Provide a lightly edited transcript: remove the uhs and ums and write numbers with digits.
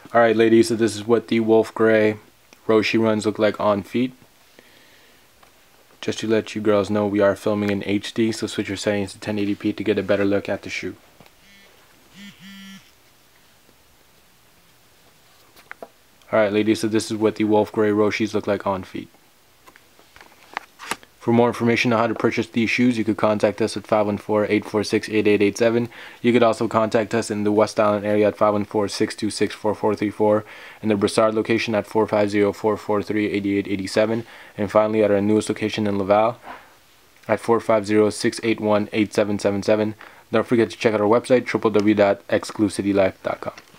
Alright ladies, so this is what the Wolf Grey Roshe runs look like on feet. Just to let you girls know, we are filming in HD, so switch your settings to 1080p to get a better look at the shoe. Alright ladies, so this is what the Wolf Grey Roshes look like on feet. For more information on how to purchase these shoes, you could contact us at 514-846-8887. You could also contact us in the West Island area at 514-626-4434, in the Brossard location at 450-443-8887, and finally at our newest location in Laval at 450-681-8777. Don't forget to check out our website, www.exclucitylife.com.